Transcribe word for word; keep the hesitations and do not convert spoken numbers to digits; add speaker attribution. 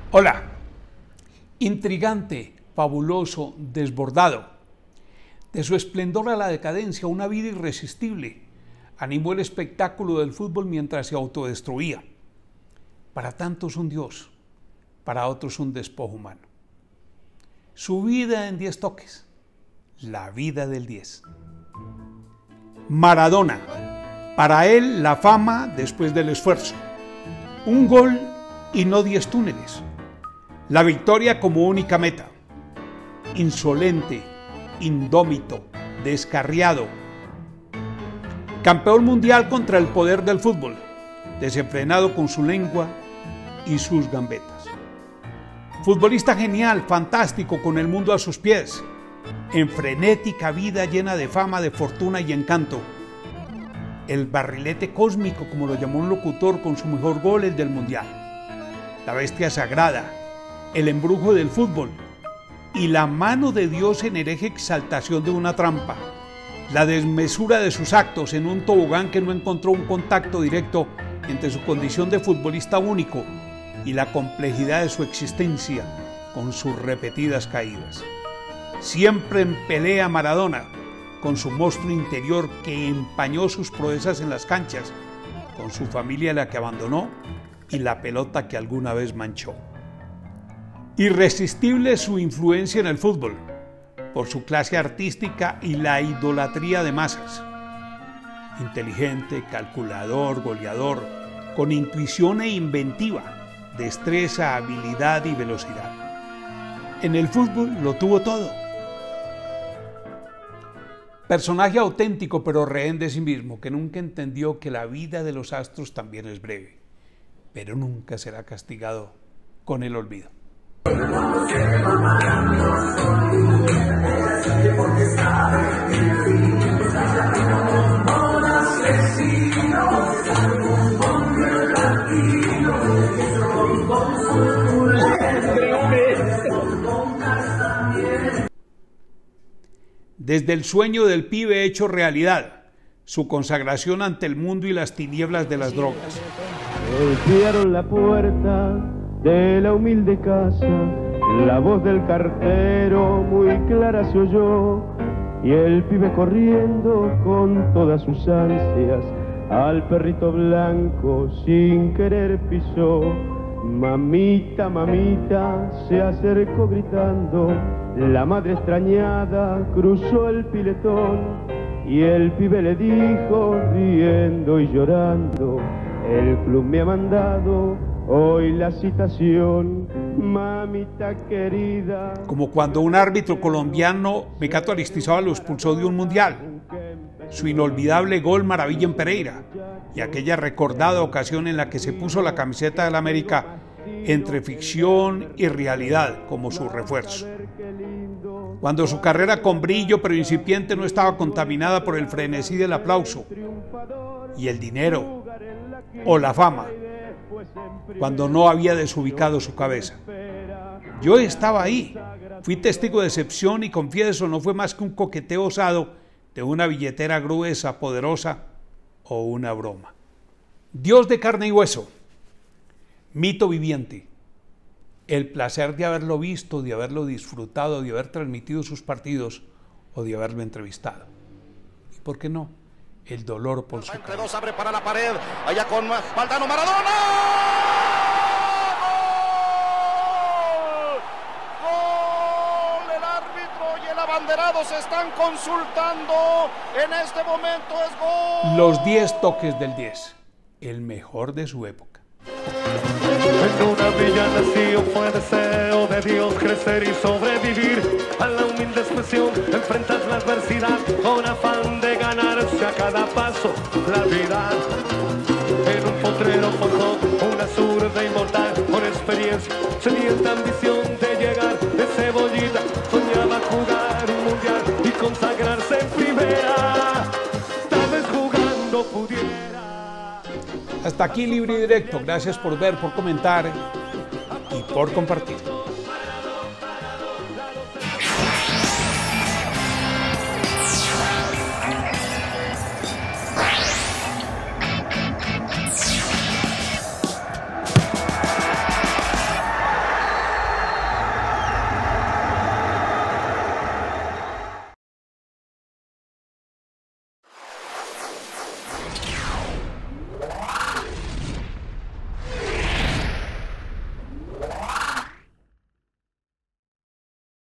Speaker 1: Hola. Intrigante, fabuloso, desbordado. De su esplendor a la decadencia, una vida irresistible. Animó el espectáculo del fútbol mientras se autodestruía. Para tantos un dios, para otros un despojo humano. Su vida en diez toques. La vida del diez. Maradona. Para él, la fama después del esfuerzo. Un gol y no diez túneles. La victoria como única meta. Insolente, indómito, descarriado. Campeón mundial contra el poder del fútbol, desenfrenado con su lengua y sus gambetas. Futbolista genial, fantástico, con el mundo a sus pies, en frenética vida llena de fama, de fortuna y encanto. El barrilete cósmico, como lo llamó un locutor, con su mejor gol, el del mundial. La bestia sagrada, el embrujo del fútbol y la mano de Dios en hereje exaltación de una trampa. La desmesura de sus actos en un tobogán que no encontró un contacto directo entre su condición de futbolista único y la complejidad de su existencia con sus repetidas caídas. Siempre en pelea Maradona, con su monstruo interior que empañó sus proezas en las canchas, con su familia la que abandonó y la pelota que alguna vez manchó. Irresistible su influencia en el fútbol, por su clase artística y la idolatría de masas. Inteligente, calculador, goleador, con intuición e inventiva, destreza, habilidad y velocidad. En el fútbol lo tuvo todo. Personaje auténtico pero rehén de sí mismo, que nunca entendió que la vida de los astros también es breve, pero nunca será castigado con el olvido. Desde el sueño del pibe hecho realidad, su consagración ante el mundo y las tinieblas de las drogas.
Speaker 2: Golpearon la puerta de la humilde casa, la voz del cartero muy clara se oyó, y el pibe corriendo con todas sus ansias al perrito blanco sin querer pisó. Mamita, mamita, se acercó gritando, la madre extrañada cruzó el piletón, y el pibe le dijo riendo y llorando, el club me ha mandado hoy la citación, mamita querida.
Speaker 1: Como cuando un árbitro colombiano, Mecato Aristizábal, lo expulsó de un mundial. Su inolvidable gol maravilla en Pereira y aquella recordada ocasión en la que se puso la camiseta del América entre ficción y realidad como su refuerzo. Cuando su carrera con brillo pero incipiente no estaba contaminada por el frenesí del aplauso y el dinero o la fama, cuando no había desubicado su cabeza. Yo estaba ahí, fui testigo de excepción y confieso, no fue más que un coqueteo osado de una billetera gruesa, poderosa o una broma. Dios de carne y hueso, mito viviente, el placer de haberlo visto, de haberlo disfrutado, de haber transmitido sus partidos o de haberlo entrevistado. ¿Y por qué no? El dolor por su
Speaker 3: entre dos, abre para la pared, allá con Valdano, Maradona. ¡Gol! ¡Gol! El árbitro y el abanderado se están consultando. En este momento es gol.
Speaker 1: Los diez toques del diez, el mejor de su época.
Speaker 4: En una villa nació, fue deseo de Dios crecer y sobrevivir a la humilde expresión, enfrentas la adversidad con afán de ganarse a cada paso la vida. En un potrero forjó una zurda inmortal con experiencia, sedienta ambición de llegar de cebollita, soñaba jugar un mundial y consagrarse en primera, tal vez jugando pudiera.
Speaker 1: Hasta aquí Libre y Directo. Gracias por ver, por comentar y por compartir.